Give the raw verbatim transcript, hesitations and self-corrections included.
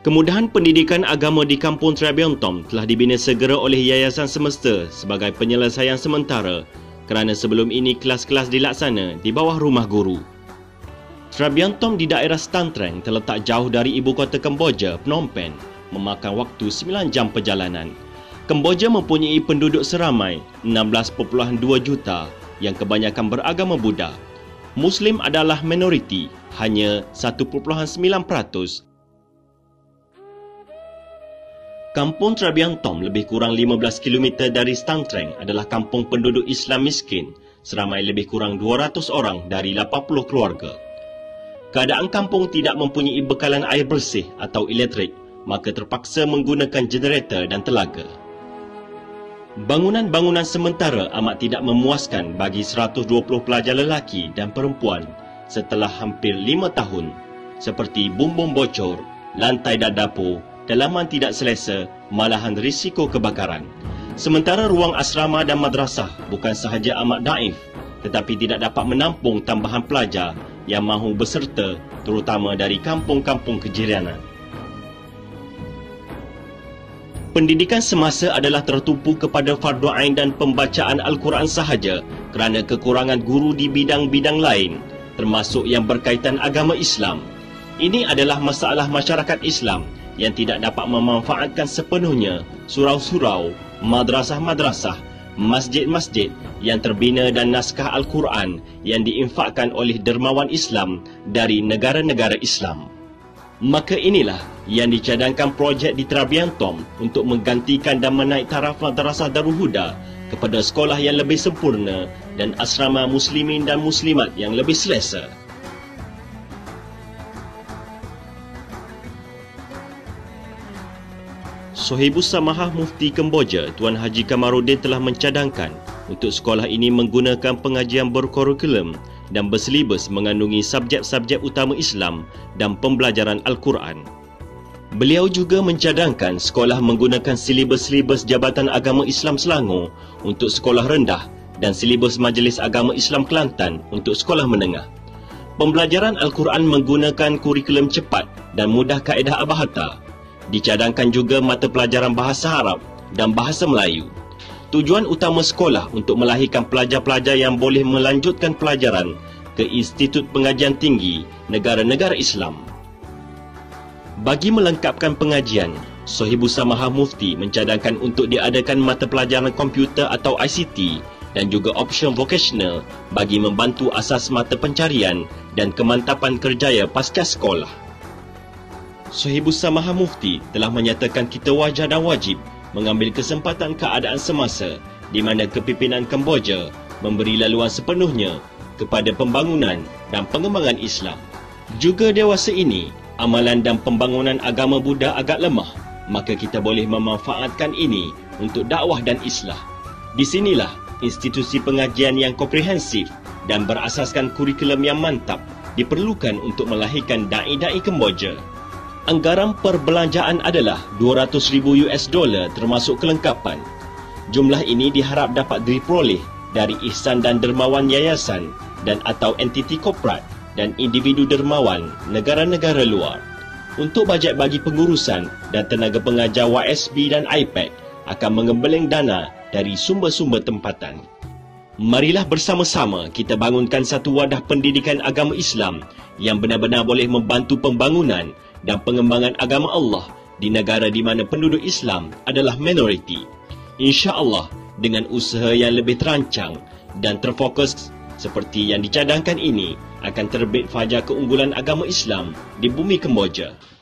Kemudahan pendidikan agama di Kampung Trabiantom telah dibina segera oleh Yayasan Semesta sebagai penyelesaian sementara kerana sebelum ini kelas-kelas dilaksana di bawah rumah guru. Trabiantom di daerah Stantreng terletak jauh dari ibu kota Kemboja, Phnom Penh, memakan waktu sembilan jam perjalanan. Kemboja mempunyai penduduk seramai enam belas perpuluhan dua juta yang kebanyakan beragama Buddha. Muslim adalah minoriti, hanya satu perpuluhan sembilan peratus. Kampung Trabiantom lebih kurang lima belas kilometer dari Stantreng adalah kampung penduduk Islam miskin, seramai lebih kurang dua ratus orang dari lapan puluh keluarga. Keadaan kampung tidak mempunyai bekalan air bersih atau elektrik, maka terpaksa menggunakan generator dan telaga. Bangunan-bangunan sementara amat tidak memuaskan bagi seratus dua puluh pelajar lelaki dan perempuan setelah hampir lima tahun, seperti bumbung bocor, lantai dan dapur, dalaman tidak selesa, malahan risiko kebakaran. Sementara ruang asrama dan madrasah bukan sahaja amat daif, tetapi tidak dapat menampung tambahan pelajar yang mahu berserta, terutama dari kampung-kampung kejiranan. Pendidikan semasa adalah tertumpu kepada fardu ain dan pembacaan Al-Quran sahaja kerana kekurangan guru di bidang-bidang lain, termasuk yang berkaitan agama Islam. Ini adalah masalah masyarakat Islam yang tidak dapat memanfaatkan sepenuhnya surau-surau, madrasah-madrasah, masjid-masjid yang terbina dan naskah Al-Quran yang diinfakkan oleh dermawan Islam dari negara-negara Islam. Maka inilah yang dicadangkan projek di Trabiantom untuk menggantikan dan menaik taraf Madrasah Darul Huda kepada sekolah yang lebih sempurna dan asrama muslimin dan muslimat yang lebih selesa. Sohibus Samahah Mufti Kemboja, Tuan Haji Kamarudin telah mencadangkan untuk sekolah ini menggunakan pengajian berkurikulum dan berselibus mengandungi subjek-subjek utama Islam dan pembelajaran Al-Quran. Beliau juga mencadangkan sekolah menggunakan silibus-silibus Jabatan Agama Islam Selangor untuk sekolah rendah dan silibus Majlis Agama Islam Kelantan untuk sekolah menengah. Pembelajaran Al-Quran menggunakan kurikulum cepat dan mudah kaedah abahata. Dicadangkan juga mata pelajaran Bahasa Arab dan Bahasa Melayu. Tujuan utama sekolah untuk melahirkan pelajar-pelajar yang boleh melanjutkan pelajaran ke Institut Pengajian Tinggi negara-negara Islam. Bagi melengkapkan pengajian, Sohibus Samahah Mufti mencadangkan untuk diadakan mata pelajaran komputer atau I C T dan juga option vocational bagi membantu asas mata pencarian dan kemantapan kerjaya pasca sekolah. Sohibus Samahah Mufti telah menyatakan kita wajar dan wajib mengambil kesempatan keadaan semasa di mana kepimpinan Kemboja memberi laluan sepenuhnya kepada pembangunan dan pengembangan Islam. Juga dewasa ini, amalan dan pembangunan agama Buddha agak lemah, maka kita boleh memanfaatkan ini untuk dakwah dan islah. Di sinilah institusi pengajian yang komprehensif dan berasaskan kurikulum yang mantap diperlukan untuk melahirkan dai-dai Kemboja. Anggaran perbelanjaan adalah dua ratus ribu US dollar termasuk kelengkapan. Jumlah ini diharap dapat diperoleh dari ihsan dan dermawan yayasan dan atau entiti korporat dan individu dermawan negara-negara luar. Untuk bajet bagi pengurusan dan tenaga pengajar Y S B dan I P A D akan mengembeling dana dari sumber-sumber tempatan. Marilah bersama-sama kita bangunkan satu wadah pendidikan agama Islam yang benar-benar boleh membantu pembangunan dan pengembangan agama Allah di negara di mana penduduk Islam adalah minoriti. Insya-Allah dengan usaha yang lebih terancang dan terfokus seperti yang dicadangkan ini akan terbit fajar keunggulan agama Islam di bumi Kemboja.